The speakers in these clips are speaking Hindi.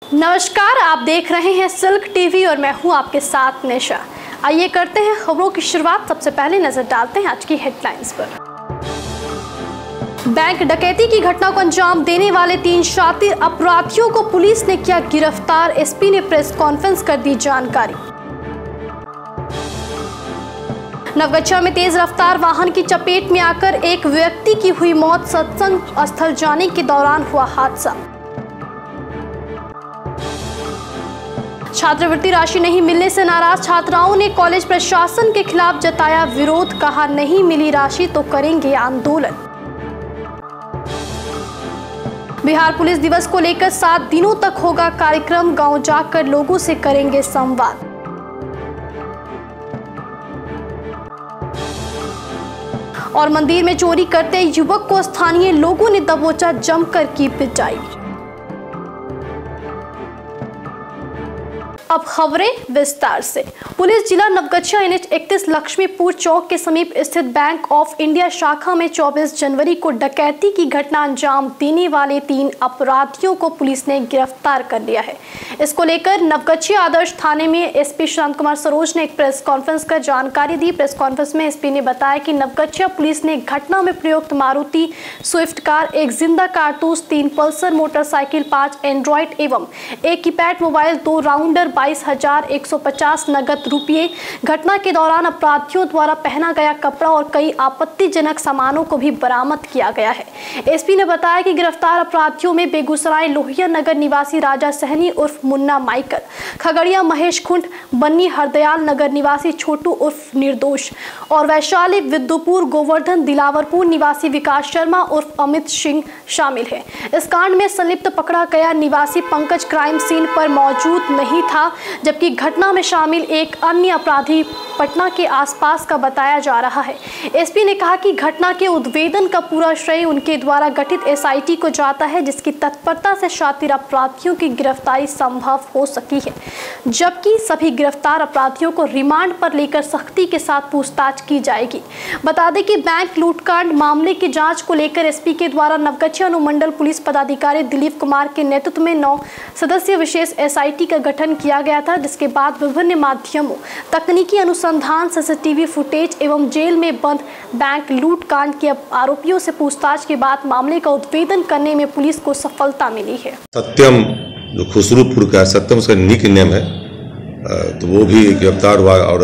नमस्कार, आप देख रहे हैं सिल्क टीवी और मैं हूं आपके साथ निशा। आइए करते हैं खबरों की शुरुआत। सबसे पहले नजर डालते हैं आज की हेडलाइंस पर। बैंक डकैती की घटना को अंजाम देने वाले 3 शातिर अपराधियों को पुलिस ने किया गिरफ्तार। एसपी ने प्रेस कॉन्फ्रेंस कर दी जानकारी। नवगछिया में तेज रफ्तार वाहन की चपेट में आकर एक व्यक्ति की हुई मौत। सत्संग स्थल जाने के दौरान हुआ हादसा। छात्रवृत्ति राशि नहीं मिलने से नाराज छात्राओं ने कॉलेज प्रशासन के खिलाफ जताया विरोध। कहा नहीं मिली राशि तो करेंगे आंदोलन। बिहार पुलिस दिवस को लेकर 7 दिनों तक होगा कार्यक्रम। गांव जाकर लोगों से करेंगे संवाद। और मंदिर में चोरी करते युवक को स्थानीय लोगों ने दबोचा, जमकर की पिटाई। अब खबरें विस्तार से। पुलिस जिला नवगछिया NH 31 लक्ष्मीपुर चौक के समीप स्थित बैंक ऑफ इंडिया शाखा में 24 जनवरी को डकैती की घटना अंजाम देने वाले 3 अपराधियों को पुलिस ने गिरफ्तार कर लिया है। इसको लेकर नवगछिया आदर्श थाने में एसपी शांत कुमार सरोज ने एक प्रेस कॉन्फ्रेंस कर जानकारी दी। प्रेस कॉन्फ्रेंस में एसपी ने बताया कि नवगछिया पुलिस ने घटना में प्रयुक्त मारुति स्विफ्ट कार, एक जिंदा कारतूस, 3 पल्सर मोटरसाइकिल, 5 एंड्रॉइड एवं एक कीपैड मोबाइल, 2 राउंडर, 22,150 नगद रुपये। घटना के दौरान अपराधियों द्वारा पहना गया कपड़ा और कई आपत्तिजनक सामानों को भी बरामद किया गया है। एसपी ने बताया कि गिरफ्तार अपराधियों में बेगूसराय लोहिया नगर निवासी राजा सहनी उर्फ मुन्ना माइकल, खगड़िया महेश खुंट, बन्नी हरदयाल नगर निवासी छोटू उर्फ निर्दोष और वैशाली विद्युपुर गोवर्धन दिलावरपुर निवासी विकास शर्मा उर्फ अमित सिंह शामिल है। इस कांड में संलिप्त पकड़ा गया निवासी पंकज क्राइम सीन पर मौजूद नहीं था, जबकि घटना में शामिल एक अन्य अपराधी पटना के आसपास का बताया जा रहा है। एसपी ने कहा कि घटना के उद्भेदन का पूरा श्रेय उनके द्वारा गठित एसआईटी को जाता है, जिसकी तत्परता से शातिर अपराधियों की गिरफ्तारी संभव हो सकी है, जबकि सभी गिरफ्तार अपराधियों को रिमांड पर लेकर सख्ती के साथ पूछताछ की जाएगी। बता दें कि बैंक लूटकांड मामले की जांच को लेकर एसपी के द्वारा नवगछिया अनुमंडल पुलिस पदाधिकारी दिलीप कुमार के नेतृत्व में 9 सदस्यीय विशेष एसआईटी का गठन किया गया था, जिसके बाद विभिन्न माध्यमों, तकनीकी अनुसंधान, सीसीटीवी फुटेज एवं जेल में बंद बैंक लूटकांड के आरोपियों से पूछताछ के बाद मामले का उद्भेदन करने में पुलिस को सफलता मिली है। सत्यम जो खुसरूपुर का सत्यम उसका निक नेम है, तो वो भी गिरफ्तार हुआ। और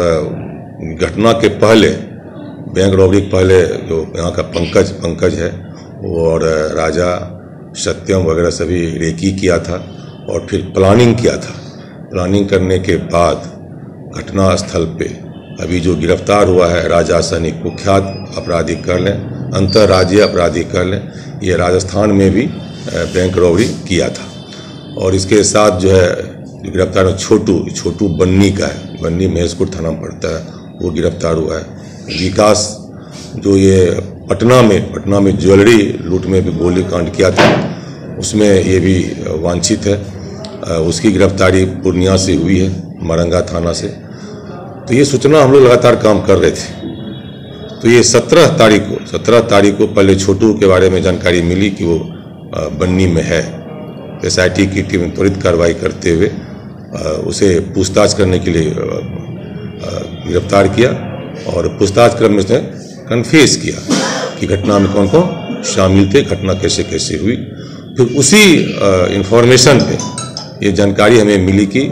घटना के पहले, बैंक रॉबरी के पहले जो यहाँ का पंकज है और राजा सत्यम वगैरह सभी रेकी किया था और फिर प्लानिंग किया था। प्लानिंग करने के बाद घटना स्थल पे अभी जो गिरफ्तार हुआ है राजा सहनी, कुख्यात अपराधी कर लें, अंतर्राज्यीय अपराधी कर लें, ये राजस्थान में भी बैंक रॉबरी किया था। और इसके साथ जो है गिरफ्तार छोटू बन्नी का है, बन्नी महेशपुर थाना में पड़ता है, वो गिरफ्तार हुआ है। विकास जो ये पटना में ज्वेलरी लूट में भी गोली कांड किया था, उसमें ये भी वांछित है। उसकी गिरफ्तारी पूर्णिया से हुई है, मरंगा थाना से। तो ये सूचना हम लोग लगातार काम कर रहे थे। तो ये 17 तारीख को पहले छोटू के बारे में जानकारी मिली कि वो बन्नी में है। एसआईटी की टीम ने त्वरित कार्रवाई करते हुए उसे पूछताछ करने के लिए गिरफ्तार किया और पूछताछ क्रम में उसने कन्फेस किया कि घटना में कौन कौन शामिल थे, घटना कैसे हुई। फिर उसी इंफॉर्मेशन पे ये जानकारी हमें मिली कि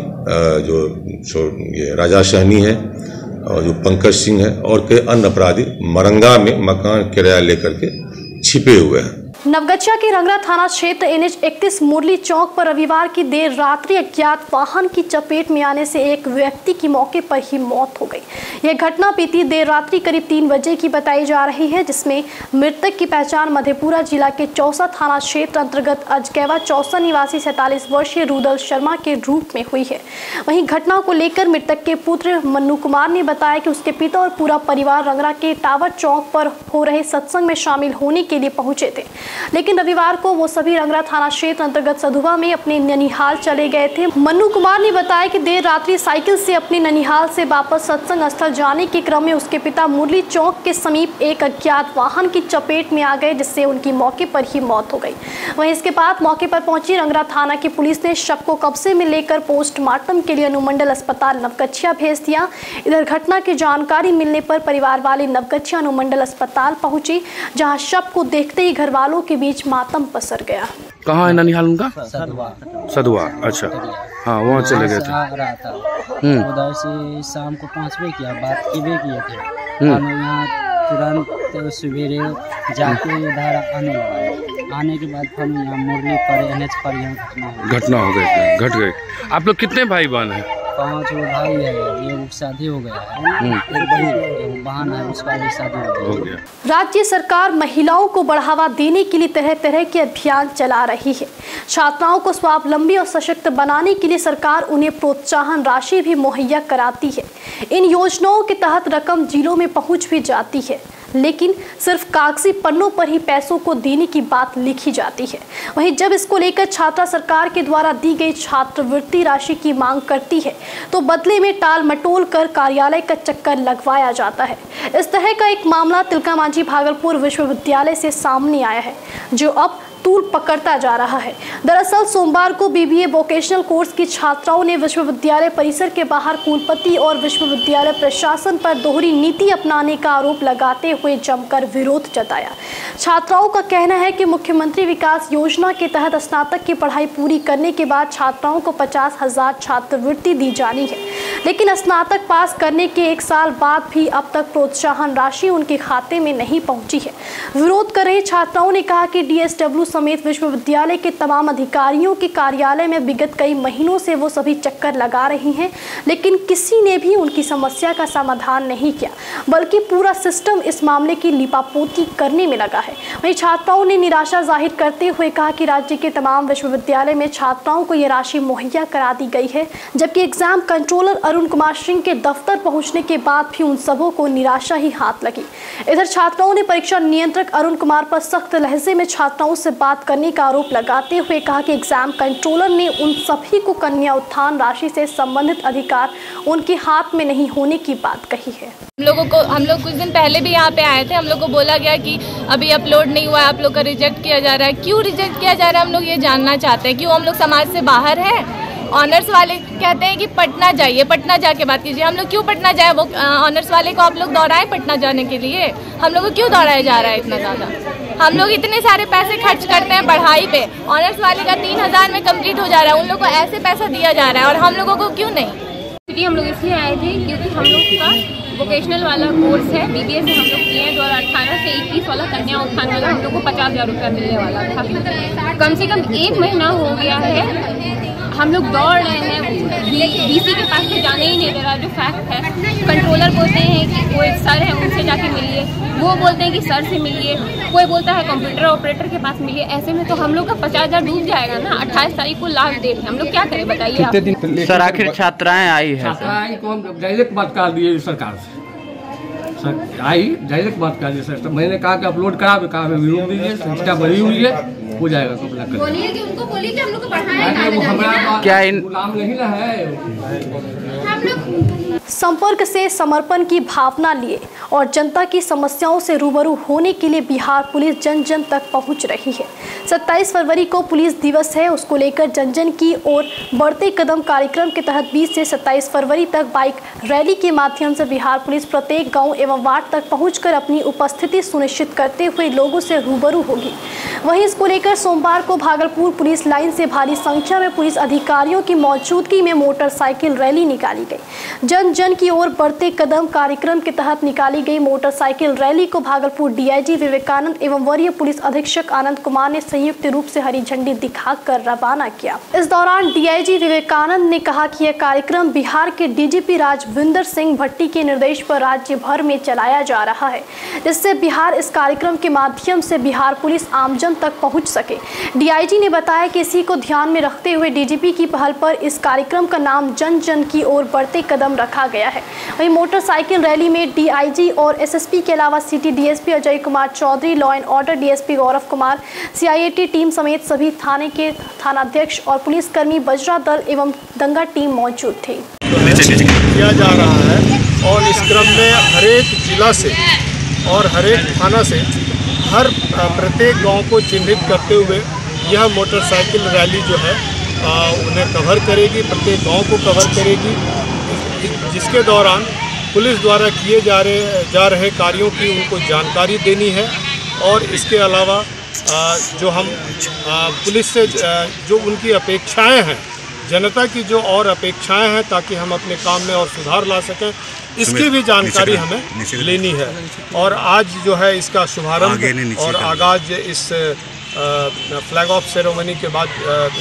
जो ये राजा सहनी है और जो पंकज सिंह है और कई अन्य अपराधी मरंगा में मकान किराया लेकर के छिपे हुए हैं। नवगछिया के रंगरा थाना क्षेत्र NH 31 मुरली चौक पर रविवार की देर रात्रि अज्ञात वाहन की चपेट में आने से एक व्यक्ति की मौके पर ही मौत हो गई। यह घटना बीती देर रात्रि करीब 3 बजे की बताई जा रही है, जिसमें मृतक की पहचान मधेपुरा जिला के चौसा थाना क्षेत्र अंतर्गत अजगैवा चौसा निवासी 47 वर्षीय रुदल शर्मा के रूप में हुई है। वहीं घटना को लेकर मृतक के पुत्र मन्नू कुमार ने बताया कि उसके पिता और पूरा परिवार रंगरा के टावर चौक पर हो रहे सत्संग में शामिल होने के लिए पहुंचे थे। लेकिन रविवार को वो सभी रंगरा थाना क्षेत्र अंतर्गत सधुआ में अपने ननिहाल चले गए थे। मन्नू कुमार ने बताया कि देर रात्रि साइकिल से अपने ननिहाल से वापस सत्संग स्थल जाने के क्रम में उसके पिता मुरली चौक के समीप एक अज्ञात वाहन की चपेट में आ गए, जिससे उनकी मौके पर ही मौत हो गई। वहीं इसके बाद मौके पर पहुंची रंगरा थाना की पुलिस ने शव को कब्जे में लेकर पोस्टमार्टम के लिए अनुमंडल अस्पताल नवगछिया भेज दिया। इधर घटना की जानकारी मिलने पर परिवार वाले नवगछिया अनुमंडल अस्पताल पहुंचे, जहां शव को देखते ही घर वालों के बीच मातम पसर गया। कहाँ है ननिहाल उनका? सधुआ। अच्छा, हाँ, वहाँ चले गए थे। उधर से शाम को 5 बजे किया बात किए थे। हम यहाँ तुरंत सवेरे जाके इधर आने के बाद हम यहाँ मुरली पर NH पर यहाँ घटना हो गई। घट गई। आप लोग कितने भाई बहन हैं? 5 भाई है, ये शादी हो गया है, एक बहन है, उसका भी शादी हो गया। राज्य सरकार महिलाओं को बढ़ावा देने के लिए तरह तरह के अभियान चला रही है। छात्राओं को स्वावलंबी और सशक्त बनाने के लिए सरकार उन्हें प्रोत्साहन राशि भी मुहैया कराती है। इन योजनाओं के तहत रकम जिलों में पहुंच भी जाती है, लेकिन सिर्फ कागजी पन्नों पर ही पैसों को देने की बात लिखी जाती है। वहीं जब इसको लेकर छात्रा सरकार के द्वारा दी गई छात्रवृत्ति राशि की मांग करती है, तो बदले में टाल मटोल कर कार्यालय का चक्कर लगवाया जाता है। इस तरह का एक मामला तिलका मांझी भागलपुर विश्वविद्यालय से सामने आया है, जो अब तूल पकड़ता जा रहा है। दरअसल सोमवार को BBA वोकेशनल कोर्स की छात्राओं ने विश्वविद्यालय परिसर के बाहर कुलपति और विश्वविद्यालय प्रशासन पर दोहरी नीति अपनाने का आरोप लगाते हुए जमकर विरोध जताया। छात्राओं का कहना है कि मुख्यमंत्री विकास योजना के तहत स्नातक की पढ़ाई पूरी करने के बाद छात्राओं को 50,000 छात्रवृत्ति दी जानी है, लेकिन स्नातक पास करने के 1 साल बाद भी अब तक प्रोत्साहन राशि उनके खाते में नहीं पहुंची है। विरोध कर रहे छात्राओं ने कहा कि DSW समेत विश्वविद्यालय के तमाम अधिकारियों के कार्यालय में विगत कई महीनों से वो सभी चक्कर लगा रही हैं, लेकिन किसी ने भी उनकी समस्या का समाधान नहीं किया, बल्कि पूरा सिस्टम इस मामले की लिपापोती करने में लगा है। वहीं छात्राओं ने निराशा जाहिर करते हुए कहा कि राज्य के तमाम विश्वविद्यालय में छात्राओं को ये राशि मुहैया करा दी गई है, जबकि एग्जाम कंट्रोलर अरुण कुमार सिंह के दफ्तर पहुंचने के बाद भी उन सबों को निराशा ही हाथ लगी। इधर छात्राओं ने परीक्षा नियंत्रक अरुण कुमार पर सख्त लहजे में छात्राओं से बात करने का आरोप लगाते हुए कहा कि एग्जाम कंट्रोलर ने उन सभी को कन्या उत्थान राशि से संबंधित अधिकार उनके हाथ में नहीं होने की बात कही है। हम लोग कुछ दिन पहले भी यहाँ पे आए थे। हम लोग को बोला गया कि अभी अपलोड नहीं हुआ है, आप लोग का रिजेक्ट किया जा रहा है। क्यों रिजेक्ट किया जा रहा है, हम लोग ये जानना चाहते हैं। क्यों हम लोग समाज से बाहर हैं? ऑनर्स वाले कहते हैं कि पटना जाइए, पटना जाके बात कीजिए। हम लोग क्यों पटना जाए? वो ऑनर्स वाले को आप लोग दौड़ाएं पटना जाने के लिए? हम लोग को क्यों दौड़ाया जा रहा है इतना ज़्यादा? हम लोग इतने सारे पैसे खर्च करते हैं पढ़ाई पे, ऑनर्स वाले का 3,000 में कंप्लीट हो जा रहा है, उन लोग को ऐसे पैसा दिया जा रहा है और हम लोगों को क्यों नहीं? हम लोग इसलिए आए थे क्योंकि हम लोग का वोकेशनल वाला कोर्स है, BBA से हम लोग किए हैं। 2018 से 21 वाला कन्या उत्थान वाला हम लोग को 50,000 रुपया मिलने वाला था। कम से कम 1 महीना हो गया है हम लोग दौड़ रहे हैं, DC के पास तो जाने ही नहीं दे रहा। जो फैक्ट है, कंट्रोलर बोलते हैं कि वो एक सर है उनसे जाके मिलिए, वो बोलते हैं कि सर से मिलिए, कोई बोलता है कंप्यूटर ऑपरेटर के पास मिलिए। ऐसे में तो हम लोग का 50,000 डूब जाएगा ना। 28 तारीख को लास्ट डेट है, हम लोग क्या करें बताइए आप। सर आखिर छात्राएं आई है, छात्राएं को हम डायरेक्ट बात कर दिए सरकार से, सर आई डायरेक्ट बात कर दिए सर। मैंने कहा कि अपलोड करा विरोध दीजिए, संख्या बढ़ी हुई है, हो जाएगा तो बोलिए कि उनको बोलिए कि हम लोग को पढ़ाएं। क्या इन गुलाम नहीं ना है हम लोग। संपर्क से समर्पण की भावना लिए और जनता की समस्याओं से रूबरू होने के लिए बिहार पुलिस जन जन तक पहुंच रही है। 27 फरवरी को पुलिस दिवस है, उसको लेकर जन जन की ओर बढ़ते कदम कार्यक्रम के तहत 20 से 27 फरवरी तक बाइक रैली के माध्यम से बिहार पुलिस प्रत्येक गांव एवं वार्ड तक पहुंचकर अपनी उपस्थिति सुनिश्चित करते हुए लोगों से रूबरू होगी। वहीं इसको लेकर सोमवार को भागलपुर पुलिस लाइन से भारी संख्या में पुलिस अधिकारियों की मौजूदगी में मोटरसाइकिल रैली निकाली गई। जन जन की ओर बढ़ते कदम कार्यक्रम के तहत निकाली गई मोटरसाइकिल रैली को भागलपुर DIG विवेकानंद एवं वरीय पुलिस अधीक्षक आनंद कुमार ने संयुक्त रूप से हरी झंडी दिखाकर रवाना किया। इस दौरान DIG विवेकानंद ने कहा कि यह कार्यक्रम बिहार के DGP राजविंदर सिंह भट्टी के निर्देश पर राज्य भर में चलाया जा रहा है, जिससे बिहार इस कार्यक्रम के माध्यम से बिहार पुलिस आमजन परिजन तक पहुंच सके। डीआईजी ने बताया कि इसी को ध्यान में रखते हुए डीजीपी की पहल पर इस कार्यक्रम का नाम जन जन की ओर बढ़ते कदम रखा गया है। वहीं मोटरसाइकिल रैली में डीआईजी और एसएसपी के अलावा city DSP Ajay Kumar Chaudhary, law and order DSP Gaurav Kumar, CIAT team समेत सभी थाने के थानाध्यक्ष और पुलिसकर्मी, बजरा दल एवं दंगा टीम मौजूद थे। किया जा रहा है और इस क्रम में हर एक जिला से और हर एक थाना से हर प्रत्येक गांव को चिन्हित करते हुए यह मोटरसाइकिल रैली जो है उन्हें कवर करेगी, प्रत्येक गांव को कवर करेगी, जिसके दौरान पुलिस द्वारा किए जा रहे कार्यों की उनको जानकारी देनी है। और इसके अलावा जो हम पुलिस से जो उनकी अपेक्षाएं हैं, जनता की जो और अपेक्षाएं हैं, ताकि हम अपने काम में और सुधार ला सकें, इसकी भी जानकारी हमें लेनी है। और आज जो है इसका शुभारंभ और आगाज इस फ्लैग ऑफ सेरेमनी के बाद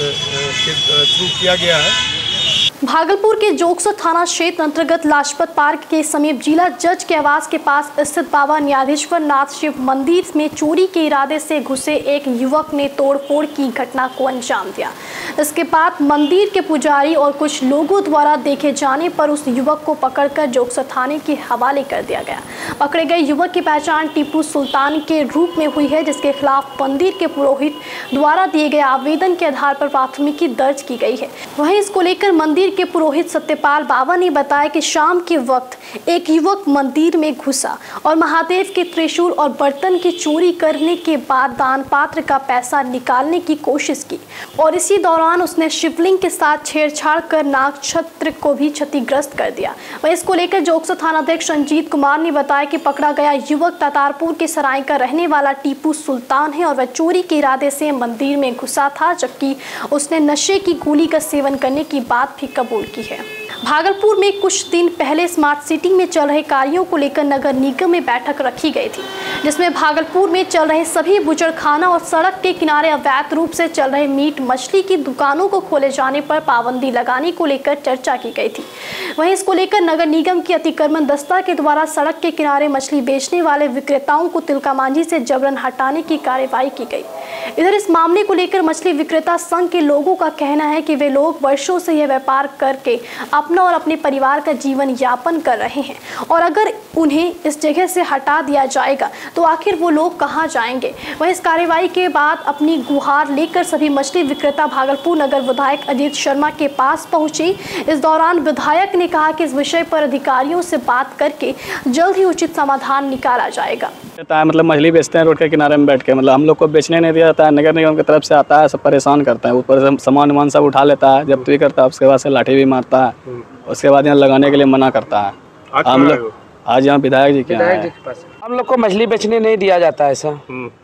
शुरू किया गया है। भागलपुर के जोगसर थाना क्षेत्र अंतर्गत लाजपत पार्क के समीप जिला जज के आवास के पास स्थित बाबा न्याधीश्वर नाथ शिव मंदिर में चोरी के इरादे से घुसे एक युवक ने तोड़फोड़ की घटना को अंजाम दिया। इसके बाद मंदिर के पुजारी और कुछ लोगों द्वारा देखे जाने पर उस युवक को पकड़कर जोगसर थाने के हवाले कर दिया गया। पकड़े गए युवक की पहचान टीपू सुल्तान के रूप में हुई है, जिसके खिलाफ मंदिर के पुरोहित द्वारा दिए गए आवेदन के आधार पर प्राथमिकी दर्ज की गई है। वहीं इसको लेकर मंदिर के पुरोहित सत्यपाल बाबा ने बताया कि शाम के वक्त एक युवक मंदिर में घुसा और महादेव के त्रिशूल और बर्तन की चोरी करने के बाद दान पात्र का पैसा निकालने की कोशिश की और इसी दौरान उसने शिवलिंग के साथ छेड़छाड़ कर नाग छत्र को भी क्षतिग्रस्त कर दिया। वहीं इसको लेकर जोगसर थानाध्यक्ष रंजीत कुमार ने बताया कि पकड़ा गया युवक तातारपुर के सराय का रहने वाला टीपू सुल्तान है और वह चोरी के इरादे से मंदिर में घुसा था, जबकि उसने नशे की गोली का सेवन करने की बात भी कबूल की है। भागलपुर में कुछ दिन पहले स्मार्ट सिटी में चल रहे कार्यों को लेकर नगर निगम में बैठक रखी गई थी, जिसमें भागलपुर में चल रहे सभी बुजड़खाना और सड़क के किनारे अवैध रूप से चल रहे मीट मछली की दुकानों को खोले जाने पर पाबंदी लगाने को लेकर चर्चा की गई थी। वहीं इसको लेकर नगर निगम की अतिक्रमण दस्ता के द्वारा सड़क के किनारे मछली बेचने वाले विक्रेताओं को तिलकामांझी से जबरन हटाने की कार्यवाही की गई। इधर इस मामले को लेकर मछली विक्रेता संघ के लोगों का कहना है कि वे लोग वर्षों से यह व्यापार करके अपना और अपने परिवार का जीवन यापन कर रहे हैं और अगर उन्हें इस जगह से हटा दिया जाएगा तो आखिर वो लोग कहां जाएंगे। वहीं इस कार्यवाही के बाद अपनी गुहार लेकर सभी मछली विक्रेता भागलपुर नगर विधायक अजीत शर्मा के पास पहुंचे। इस दौरान विधायक ने कहा कि इस विषय पर अधिकारियों से बात करके जल्द ही उचित समाधान निकाला जाएगा। मतलब मछली बेचते हैं रोड के किनारे में बैठ के, मतलब हम लोग को बेचने नहीं दिया जाता है। नगर निगम की तरफ से आता है, सब परेशान करता है, ऊपर से सामान वामान सब उठा लेता है, जब भी करता है उसके बाद से लाठी भी मारता है, उसके बाद यहाँ लगाने के लिए मना करता है। हम लोग आज यहाँ विधायक जी के पास हम लोग को मछली बेचने नहीं दिया जाता है सर।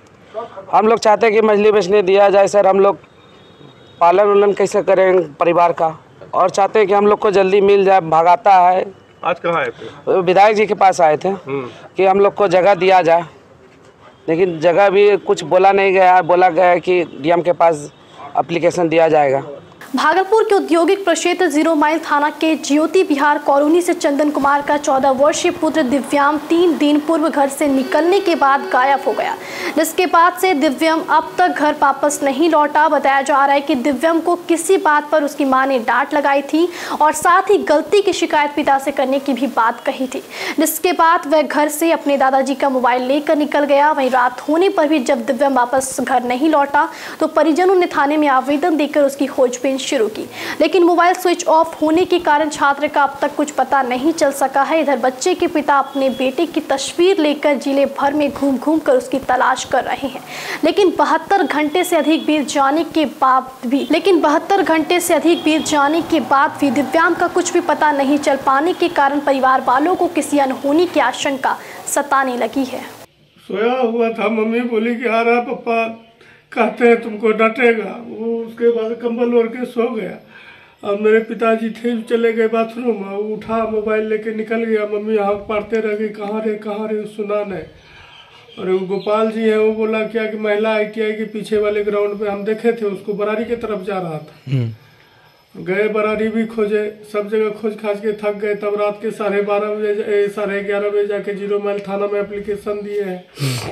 हम लोग चाहते हैं कि मछली बेचने दिया जाए सर। हम लोग पालन उलन कैसे करें परिवार का, और चाहते हैं कि हम लोग को जल्दी मिल जाए। भगाता है। आज कहाँ आए थे? विधायक जी के पास आए थे कि हम लोग को जगह दिया जाए, लेकिन जगह भी कुछ बोला नहीं गया। बोला गया कि डीएम के पास एप्लीकेशन दिया जाएगा। भागलपुर के औद्योगिक प्रक्षेत्र 0 माइल थाना के ज्योति विहार कॉलोनी से चंदन कुमार का 14 वर्षीय पुत्र दिव्याम 3 दिन पूर्व घर से निकलने के बाद गायब हो गया, जिसके बाद से दिव्यम अब तक घर वापस नहीं लौटा। बताया जा रहा है कि दिव्यम को किसी बात पर उसकी मां ने डांट लगाई थी और साथ ही गलती की शिकायत पिता से करने की भी बात कही थी, जिसके बाद वह घर से अपने दादाजी का मोबाइल लेकर निकल गया। वहीं रात होने पर भी जब दिव्यम वापस घर नहीं लौटा तो परिजनों ने थाने में आवेदन देकर उसकी खोजबीन शुरू की, लेकिन मोबाइल स्विच ऑफ होने के कारण छात्र का अब तक कुछ पता नहीं चल सका है। इधर बच्चे के पिता अपने बेटे की तस्वीर लेकर जिले भर में घूम घूम कर उसकी तलाश कर रहे हैं, लेकिन 72 घंटे से अधिक बीत जाने के बाद भी दिव्यांग का कुछ भी पता नहीं चल पाने के कारण परिवार वालों को किसी अनहोनी की आशंका सताने लगी है। सोया हुआ था, मम्मी बोली कि आ रहा पापा, कहते हैं तुमको डांटेगा। वो उसके बाद कंबल ओढ़ के सो गया और मेरे पिताजी थे चले गए बाथरूम, उठा मोबाइल लेके निकल गया। मम्मी हाथ पाड़ते रह गई, कहाँ रे सुना नहीं। और वो गोपाल जी हैं, वो बोला क्या कि महिला ITI के पीछे वाले ग्राउंड पे हम देखे थे, उसको बरारी की तरफ जा रहा था। गए बरारी भी खोजे, सब जगह खोज खाज के थक गए। तब रात के 11:30 बजे जाके 0 माइल थाना में एप्लीकेशन दिए हैं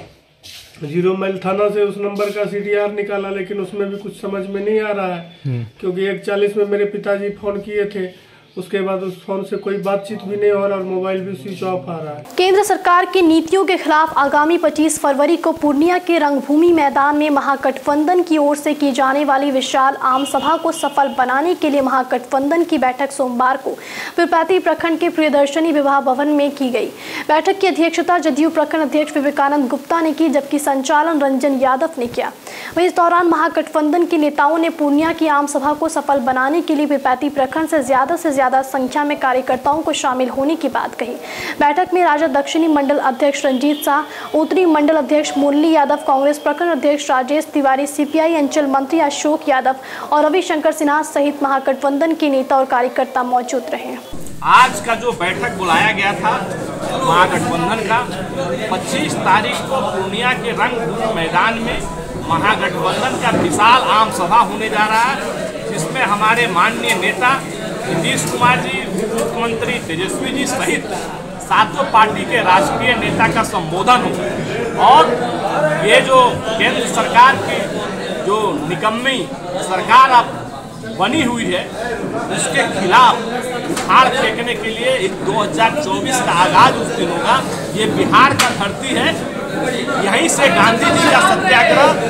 0 माइल थाना से उस नंबर का CDR निकाला, लेकिन उसमें भी कुछ समझ में नहीं आ रहा है, क्योंकि 1:40 में मेरे पिताजी फोन किए थे, उसके बाद उस फोन से कोई बातचीत भी नहीं हो रहा और मोबाइल भी स्विच ऑफ आ रहा है। केंद्र सरकार की नीतियों के खिलाफ आगामी 25 फरवरी को पूर्णिया के रंगभूमि मैदान में महागठबंधन की ओर से की जाने वाली विशाल आम सभा को सफल बनाने के लिए महागठबंधन की बैठक सोमवार को पीरपैंती प्रखंड के प्रियदर्शनी विवाह भवन में की गई। बैठक की अध्यक्षता जदयू प्रखंड अध्यक्ष विवेकानंद गुप्ता ने की, जबकि संचालन रंजन यादव ने किया। वहीं इस दौरान महागठबंधन के नेताओं ने पूर्णिया की आम सभा को सफल बनाने के लिए पीरपैंती प्रखंड से ज्यादा संख्या में कार्यकर्ताओं को शामिल होने की बात कही। बैठक में राजद दक्षिणी मंडल अध्यक्ष रंजीत शाह, उत्तरी मंडल अध्यक्ष मुरली यादव, कांग्रेस प्रखंड अध्यक्ष राजेश तिवारी, CPI अंचल मंत्री अशोक यादव और रविशंकर सिन्हा सहित महागठबंधन के नेता और कार्यकर्ता मौजूद रहे। आज का जो बैठक बुलाया गया था महागठबंधन का, 25 तारीख को पूर्णिया के रंगभूमि मैदान में महागठबंधन का विशाल आम सभा होने जा रहा है, जिसमें हमारे माननीय नेता नीतीश कुमार जी, मुख्यमंत्री तेजस्वी जी सहित सातों पार्टी के राष्ट्रीय नेता का संबोधन हो और ये जो केंद्र सरकार की जो निकम्मी सरकार अब बनी हुई है उसके खिलाफ हार फेंकने के लिए 2024 का आगाज उस दिन होगा। ये बिहार का धरती है, यहीं से गांधी जी का सत्याग्रह,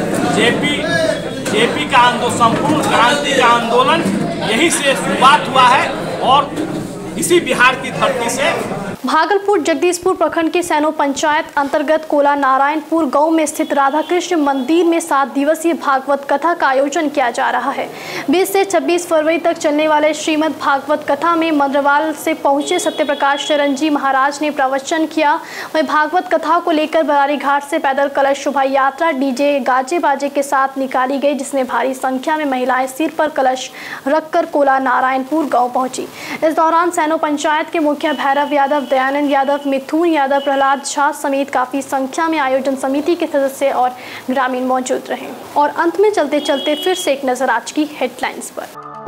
जेपी का आंदोलन, संपूर्ण क्रांति का आंदोलन यहीं से शुरुआत हुआ है और इसी बिहार की धरती से। भागलपुर जगदीशपुर प्रखंड के सैनो पंचायत अंतर्गत कोला नारायणपुर गांव में स्थित राधा कृष्ण मंदिर में 7 दिवसीय भागवत कथा का आयोजन किया जा रहा है। 20 से 26 फरवरी तक चलने वाले श्रीमद् भागवत कथा में मंद्रवाल से पहुंचे सत्यप्रकाश शरण जी महाराज ने प्रवचन किया। वहीं भागवत कथा को लेकर बरारी घाट से पैदल कलश शोभा यात्रा डीजे गाजे बाजे के साथ निकाली गई, जिसमें भारी संख्या में महिलाएं सिर पर कलश रखकर कोला नारायणपुर गाँव पहुंची। इस दौरान सैनो पंचायत के मुखिया भैरव यादव, दयानंद यादव, मिथुन यादव, प्रहलाद झा समेत काफी संख्या में आयोजन समिति के सदस्य और ग्रामीण मौजूद रहे। और अंत में चलते चलते फिर से एक नजर आज की हेडलाइंस पर।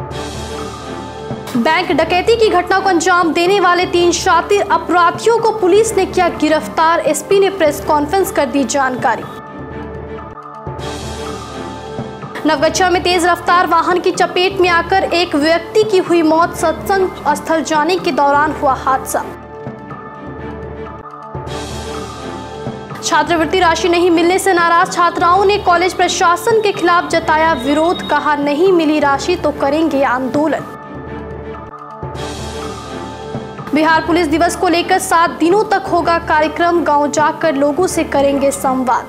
बैंक डकैती की घटना को अंजाम देने वाले 3 शातिर अपराधियों को पुलिस ने किया गिरफ्तार, एसपी ने प्रेस कॉन्फ्रेंस कर दी जानकारी। नवगछिया में तेज रफ्तार वाहन की चपेट में आकर एक व्यक्ति की हुई मौत, सत्संग स्थल जाने के दौरान हुआ हादसा। छात्रवृत्ति राशि नहीं मिलने से नाराज छात्राओं ने कॉलेज प्रशासन के खिलाफ जताया विरोध, कहा नहीं मिली राशि तो करेंगे आंदोलन। बिहार पुलिस दिवस को लेकर 7 दिनों तक होगा कार्यक्रम, गांव जाकर लोगों से करेंगे संवाद।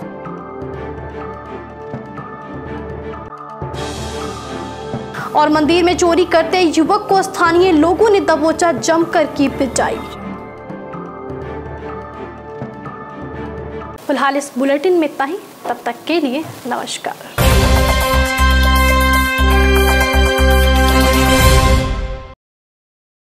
और मंदिर में चोरी करते युवक को स्थानीय लोगों ने दबोचा, जमकर की पिटाई। फिलहाल इस बुलेटिन में इतना ही, तब तक के लिए नमस्कार।